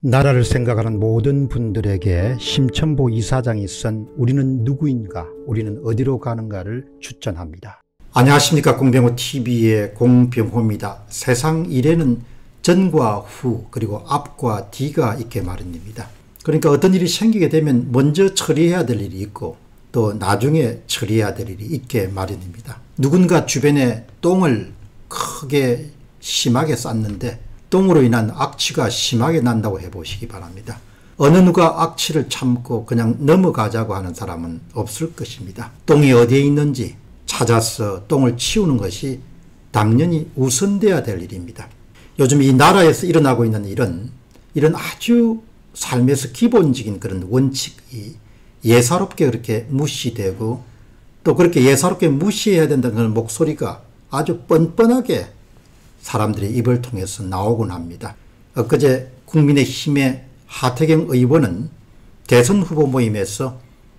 나라를 생각하는 모든 분들에게 심천보 이사장이 쓴 우리는 누구인가, 우리는 어디로 가는가를 추천합니다. 안녕하십니까. 공병호TV의 공병호입니다. 세상 일에는 전과 후 그리고 앞과 뒤가 있게 마련입니다. 그러니까 어떤 일이 생기게 되면 먼저 처리해야 될 일이 있고 또 나중에 처리해야 될 일이 있게 마련입니다. 누군가 주변에 똥을 크게 심하게 쌌는데 똥으로 인한 악취가 심하게 난다고 해보시기 바랍니다. 어느 누가 악취를 참고 그냥 넘어가자고 하는 사람은 없을 것입니다. 똥이 어디에 있는지 찾아서 똥을 치우는 것이 당연히 우선돼야 될 일입니다. 요즘 이 나라에서 일어나고 있는 일은 이런 아주 삶에서 기본적인 그런 원칙이 예사롭게 그렇게 무시되고 또 그렇게 예사롭게 무시해야 된다는 그런 목소리가 아주 뻔뻔하게 사람들의 입을 통해서 나오곤 합니다. 엊그제 국민의힘의 하태경 의원은 대선 후보 모임에서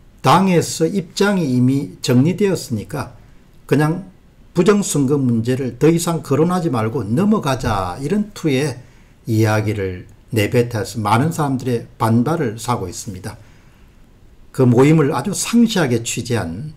당에서 입장이 이미 정리되었으니까 그냥 부정선거 문제를 더 이상 거론하지 말고 넘어가자, 이런 투의 이야기를 내뱉어서 많은 사람들의 반발을 사고 있습니다. 그 모임을 아주 상세하게 취재한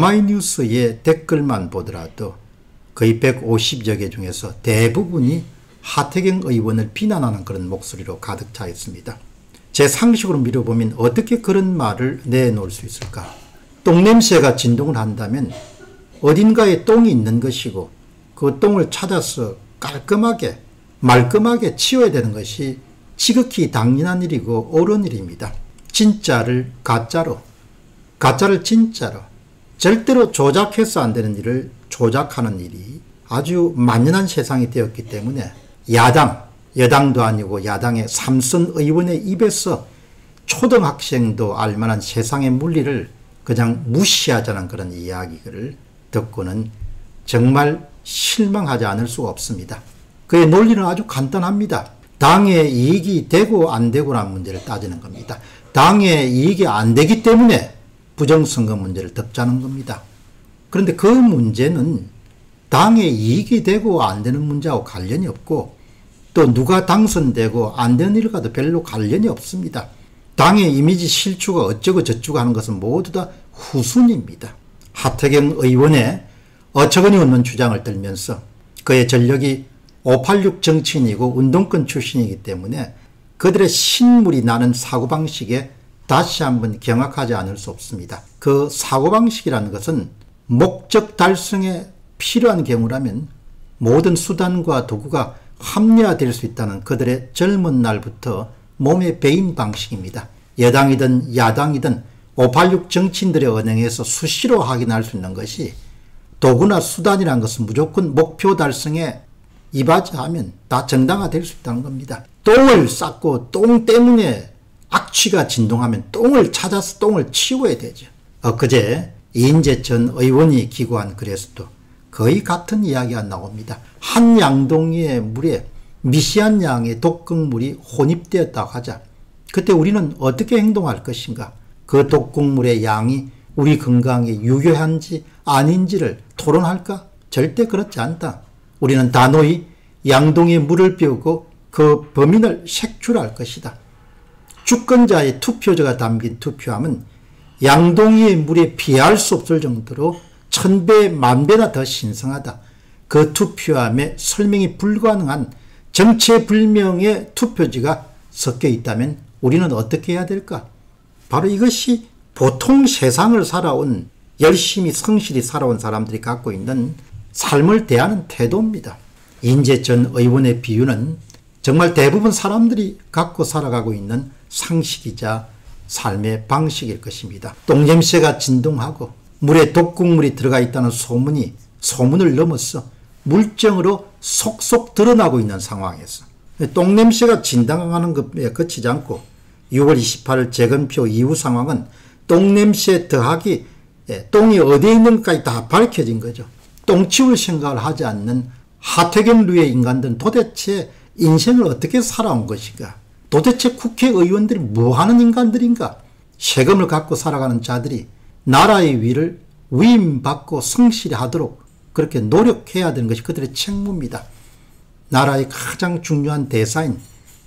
오마이뉴스의 댓글만 보더라도 거의 150여 개 중에서 대부분이 하태경 의원을 비난하는 그런 목소리로 가득 차 있습니다. 제 상식으로 미뤄보면 어떻게 그런 말을 내놓을 수 있을까? 똥냄새가 진동을 한다면 어딘가에 똥이 있는 것이고 그 똥을 찾아서 깔끔하게 말끔하게 치워야 되는 것이 지극히 당연한 일이고 옳은 일입니다. 진짜를 가짜로, 가짜를 진짜로, 절대로 조작해서 안 되는 일을 조작하는 일이 아주 만연한 세상이 되었기 때문에 야당, 여당도 아니고 야당의 삼선 의원의 입에서 초등학생도 알만한 세상의 물리를 그냥 무시하자는 그런 이야기를 듣고는 정말 실망하지 않을 수가 없습니다. 그의 논리는 아주 간단합니다. 당의 이익이 되고 안 되고라는 문제를 따지는 겁니다. 당의 이익이 안 되기 때문에 부정선거 문제를 덮자는 겁니다. 그런데 그 문제는 당의 이익이 되고 안 되는 문제하고 관련이 없고 또 누가 당선되고 안 되는 일과도 별로 관련이 없습니다. 당의 이미지 실추가 어쩌고 저쩌고 하는 것은 모두 다 후순입니다. 하태경 의원의 어처구니 없는 주장을 들면서 그의 전력이 586 정치인이고 운동권 출신이기 때문에 그들의 신물이 나는 사고방식에 다시 한번 경악하지 않을 수 없습니다. 그 사고방식이라는 것은 목적 달성에 필요한 경우라면 모든 수단과 도구가 합리화될 수 있다는 그들의 젊은 날부터 몸에 배인 방식입니다. 여당이든 야당이든 586 정치인들의 언행에서 수시로 확인할 수 있는 것이 도구나 수단이라는 것은 무조건 목표 달성에 이바지하면 다 정당화될 수 있다는 겁니다. 똥을 쌌고 똥 때문에 악취가 진동하면 똥을 찾아서 똥을 치워야 되죠. 엊그제 이인재 전 의원이 기고한 글에서도 거의 같은 이야기가 나옵니다. 한 양동이의 물에 미시한 양의 독극물이 혼입되었다고 하자. 그때 우리는 어떻게 행동할 것인가? 그 독극물의 양이 우리 건강에 유효한지 아닌지를 토론할까? 절대 그렇지 않다. 우리는 단호히 양동이의 물을 비우고 그 범인을 색출할 것이다. 주권자의 투표자가 담긴 투표함은 양동이의 물에 비할 수 없을 정도로 1000배, 10,000배나 더 신성하다. 그 투표함에 설명이 불가능한 정체불명의 투표지가 섞여 있다면 우리는 어떻게 해야 될까? 바로 이것이 보통 세상을 살아온, 열심히 성실히 살아온 사람들이 갖고 있는 삶을 대하는 태도입니다. 이인재 전 의원의 비유는 정말 대부분 사람들이 갖고 살아가고 있는 상식이자 삶의 방식일 것입니다. 똥냄새가 진동하고 물에 독극물이 들어가 있다는 소문을 넘어서 물정으로 속속 드러나고 있는 상황에서 똥냄새가 진동하는 것에 그치지 않고 6월 28일 재검표 이후 상황은 똥냄새 더하기 똥이 어디에 있는가까지 다 밝혀진 거죠. 똥 치울 생각을 하지 않는 하태경류의 인간들은 도대체 인생을 어떻게 살아온 것인가? 도대체 국회의원들이 뭐하는 인간들인가? 세금을 갖고 살아가는 자들이 나라의 위를 위임받고 성실히 하도록 그렇게 노력해야 되는 것이 그들의 책무입니다. 나라의 가장 중요한 대사인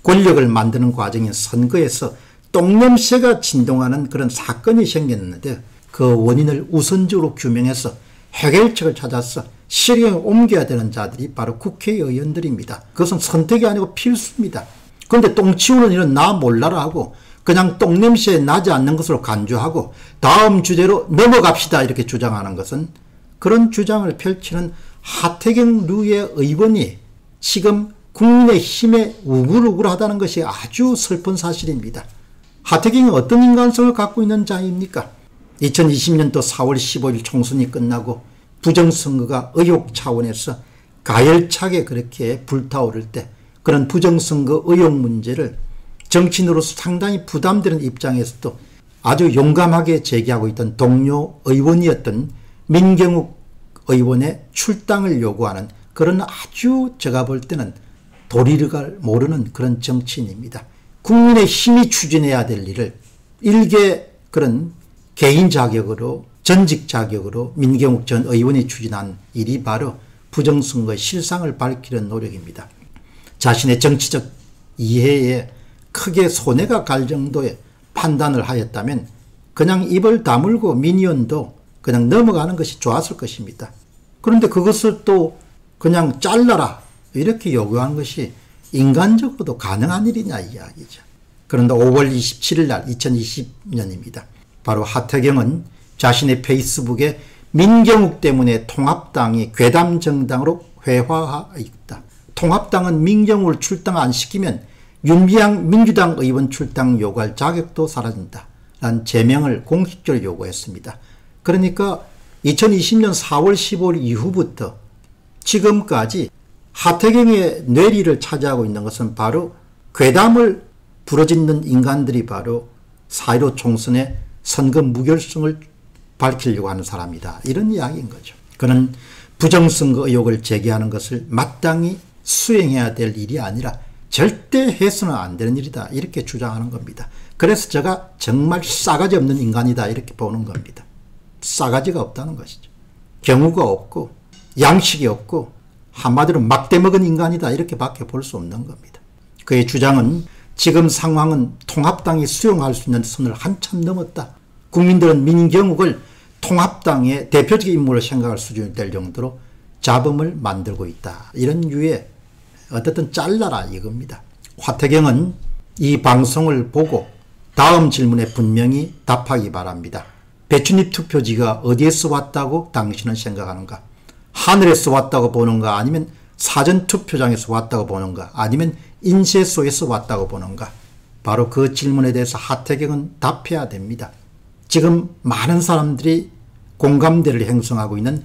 권력을 만드는 과정인 선거에서 똥냄새가 진동하는 그런 사건이 생겼는데 그 원인을 우선적으로 규명해서 해결책을 찾아서 실행에 옮겨야 되는 자들이 바로 국회의원들입니다. 그것은 선택이 아니고 필수입니다. 그런데 똥 치우는 일은 나 몰라라 하고 그냥 똥냄새 나지 않는 것으로 간주하고 다음 주제로 넘어갑시다 이렇게 주장하는 것은 그런 주장을 펼치는 하태경 류의 의원이 지금 국민의힘에 우글우글하다는 것이 아주 슬픈 사실입니다. 하태경이 어떤 인간성을 갖고 있는 자입니까? 2020년도 4월 15일 총선이 끝나고 부정선거가 의혹 차원에서 가열차게 그렇게 불타오를 때 그런 부정선거 의혹 문제를 정치인으로서 상당히 부담되는 입장에서도 아주 용감하게 제기하고 있던 동료 의원이었던 민경욱 의원의 출당을 요구하는 그런 아주 제가 볼 때는 도리를 모르는 그런 정치인입니다. 국민의 힘이 추진해야 될 일을 일개 그런 개인 자격으로 전직 자격으로 민경욱 전 의원이 추진한 일이 바로 부정선거의 실상을 밝히는 노력입니다. 자신의 정치적 이해에 크게 손해가 갈 정도의 판단을 하였다면 그냥 입을 다물고 미니언도 그냥 넘어가는 것이 좋았을 것입니다. 그런데 그것을 또 그냥 잘라라 이렇게 요구하는 것이 인간적으로도 가능한 일이냐 이야기죠. 그런데 5월 27일 날 2020년입니다. 바로 하태경은 자신의 페이스북에 민경욱 때문에 통합당이 괴담정당으로 회화하였다. 통합당은 민경욱을 출당 안 시키면 윤미향 민주당 의원 출당 요구할 자격도 사라진다. 라는 제명을 공식적으로 요구했습니다. 그러니까 2020년 4월 15일 이후부터 지금까지 하태경의 뇌리를 차지하고 있는 것은 바로 괴담을 부러짓는 인간들이 바로 4.15 총선의 선거 무결성을 밝히려고 하는 사람이다. 이런 이야기인 거죠. 그는 부정선거 의혹을 제기하는 것을 마땅히 수행해야 될 일이 아니라 절대 해서는 안 되는 일이다. 이렇게 주장하는 겁니다. 그래서 제가 정말 싸가지 없는 인간이다. 이렇게 보는 겁니다. 싸가지가 없다는 것이죠. 경우가 없고 양식이 없고 한마디로 막대먹은 인간이다. 이렇게 밖에 볼 수 없는 겁니다. 그의 주장은 지금 상황은 통합당이 수용할 수 있는 선을 한참 넘었다. 국민들은 민경욱을 통합당의 대표적인 인물을 생각할 수준이 될 정도로 잡음을 만들고 있다. 이런 류의 어떻든 잘라라 이겁니다. 하태경은 이 방송을 보고 다음 질문에 분명히 답하기 바랍니다. 배춧잎 투표지가 어디에서 왔다고 당신은 생각하는가? 하늘에서 왔다고 보는가? 아니면 사전투표장에서 왔다고 보는가? 아니면 인쇄소에서 왔다고 보는가? 바로 그 질문에 대해서 하태경은 답해야 됩니다. 지금 많은 사람들이 공감대를 형성하고 있는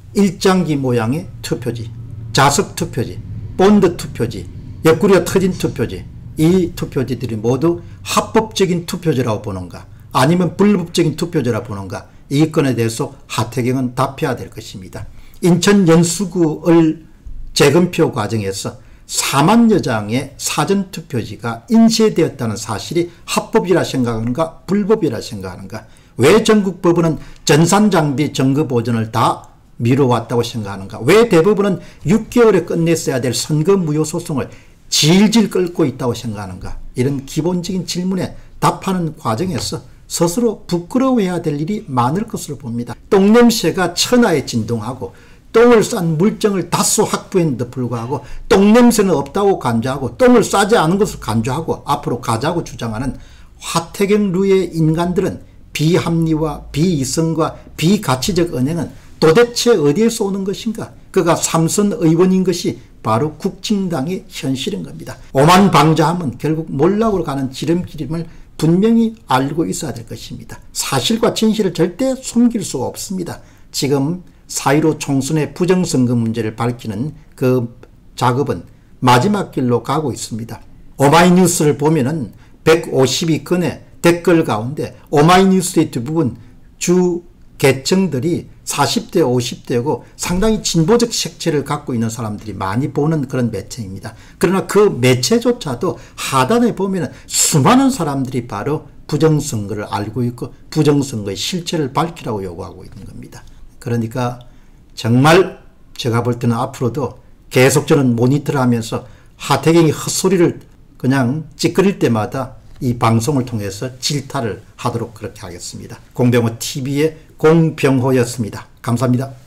일장기 모양의 투표지, 자석 투표지, 본드 투표지, 옆구리가 터진 투표지, 이 투표지들이 모두 합법적인 투표지라고 보는가 아니면 불법적인 투표지라고 보는가, 이 건에 대해서 하태경은 답해야 될 것입니다. 인천 연수구을 재검표 과정에서 4만여 장의 사전투표지가 인쇄되었다는 사실이 합법이라 생각하는가 불법이라 생각하는가, 왜 전국법원은 전산장비 정거보전을 다 미뤄왔다고 생각하는가, 왜 대법원은 6개월에 끝냈어야 될 선거무효소송을 질질 끌고 있다고 생각하는가, 이런 기본적인 질문에 답하는 과정에서 스스로 부끄러워해야 될 일이 많을 것으로 봅니다. 똥냄새가 천하에 진동하고 똥을 싼 물증을 다수 확보했는데도 불구하고 똥냄새는 없다고 간주하고 똥을 싸지 않은 것을 간주하고 앞으로 가자고 주장하는 하태경 류의 인간들은 비합리와 비이성과 비가치적 언행은 도대체 어디에서 오는 것인가? 그가 삼선 의원인 것이 바로 국진당의 현실인 겁니다. 오만방자하면 결국 몰락으로 가는 지름길임을 분명히 알고 있어야 될 것입니다. 사실과 진실을 절대 숨길 수가 없습니다. 지금 4.15 총선의 부정선거 문제를 밝히는 그 작업은 마지막 길로 가고 있습니다. 오마이뉴스를 보면은 152건의 댓글 가운데 오마이뉴스의 대부분 주 계층들이 40대 50대고 상당히 진보적 색채를 갖고 있는 사람들이 많이 보는 그런 매체입니다. 그러나 그 매체조차도 하단에 보면 수많은 사람들이 바로 부정선거를 알고 있고 부정선거의 실체를 밝히라고 요구하고 있는 겁니다. 그러니까 정말 제가 볼 때는 앞으로도 계속 저는 모니터를 하면서 하태경이 헛소리를 그냥 찌끄릴 때마다 이 방송을 통해서 질타를 하도록 그렇게 하겠습니다. 공병호 TV의 공병호였습니다. 감사합니다.